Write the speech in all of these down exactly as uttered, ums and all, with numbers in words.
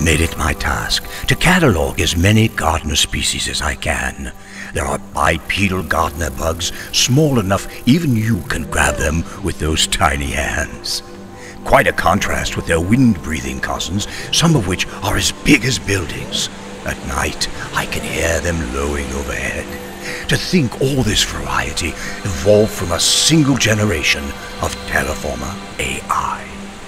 I've made it my task to catalog as many gardener species as I can. There are bipedal gardener bugs, small enough even you can grab them with those tiny hands. Quite a contrast with their wind-breathing cousins, some of which are as big as buildings. At night, I can hear them lowing overhead. To think all this variety evolved from a single generation of Terraformer A I.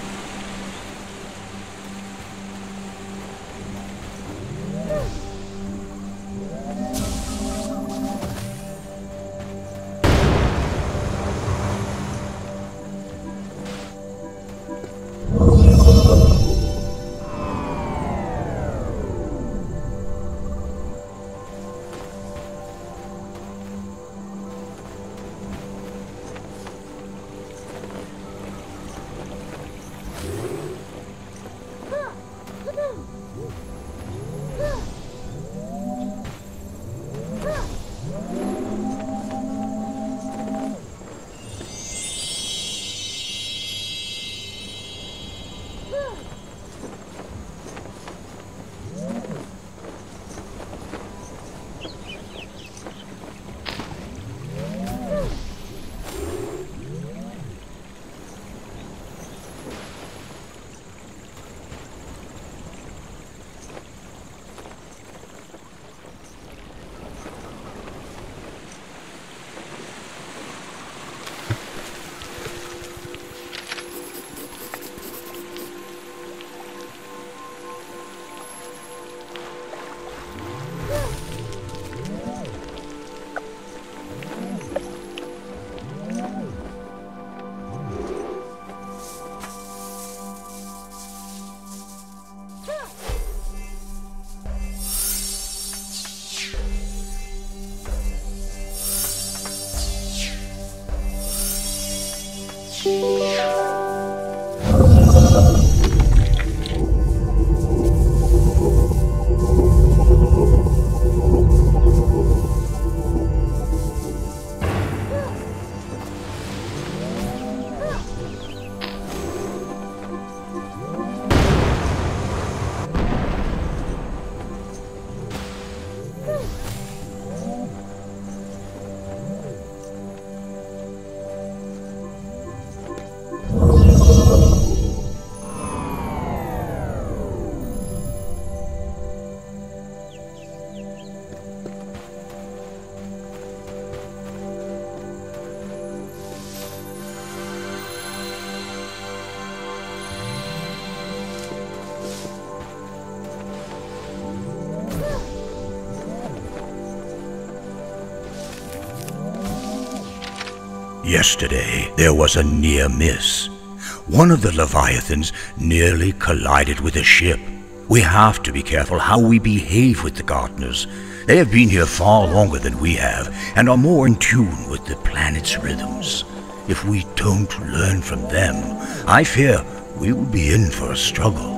Yesterday, there was a near miss. One of the Leviathans nearly collided with a ship. We have to be careful how we behave with the gardeners. They have been here far longer than we have, and are more in tune with the planet's rhythms. If we don't learn from them, I fear we will be in for a struggle.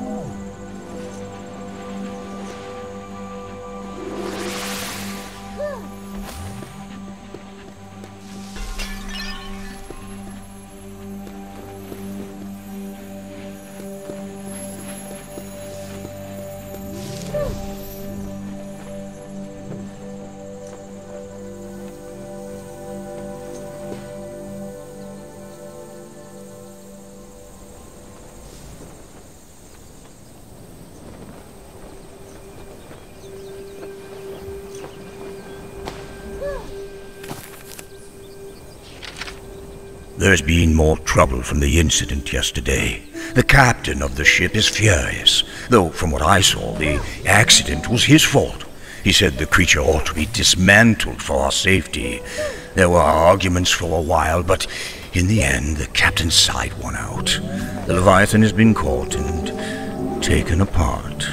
There's been more trouble from the incident yesterday. The captain of the ship is furious, though from what I saw, the accident was his fault. He said the creature ought to be dismantled for our safety. There were arguments for a while, but in the end, the captain's side won out. The Leviathan has been caught and taken apart.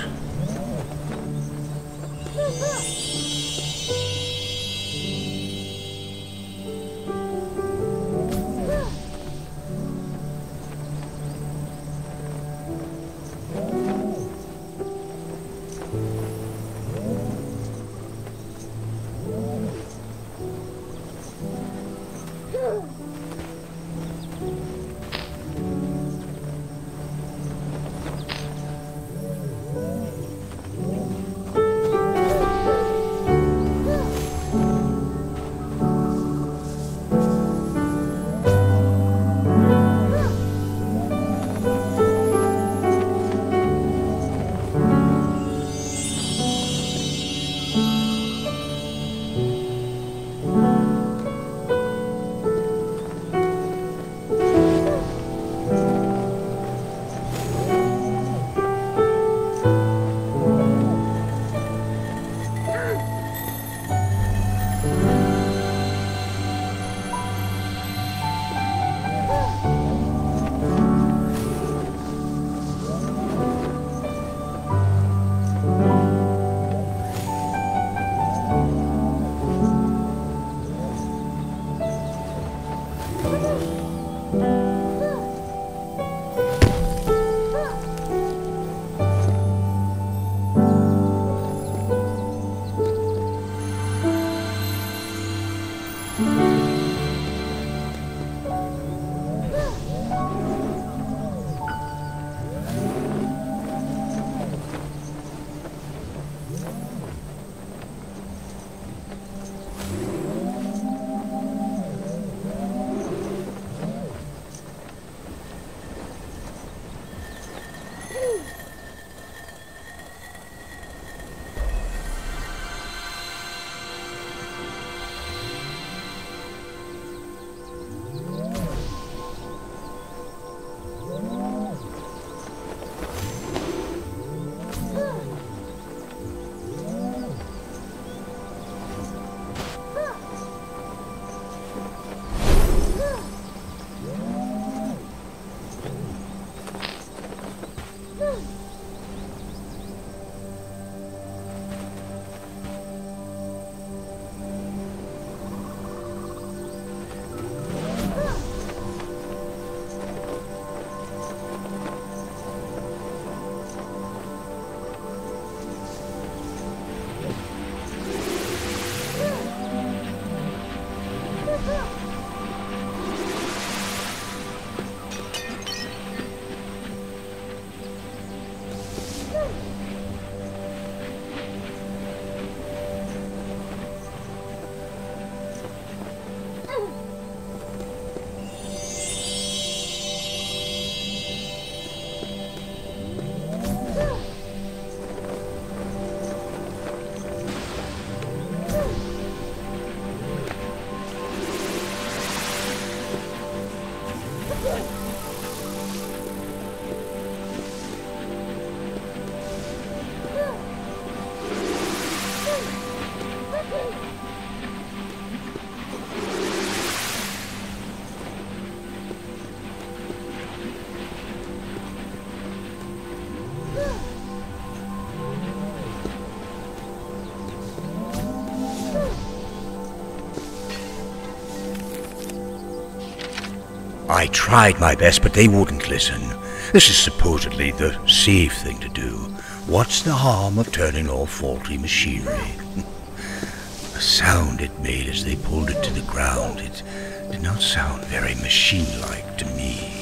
I tried my best, but they wouldn't listen. This is supposedly the safe thing to do. What's the harm of turning off faulty machinery? The sound it made as they pulled it to the ground, it did not sound very machine-like to me.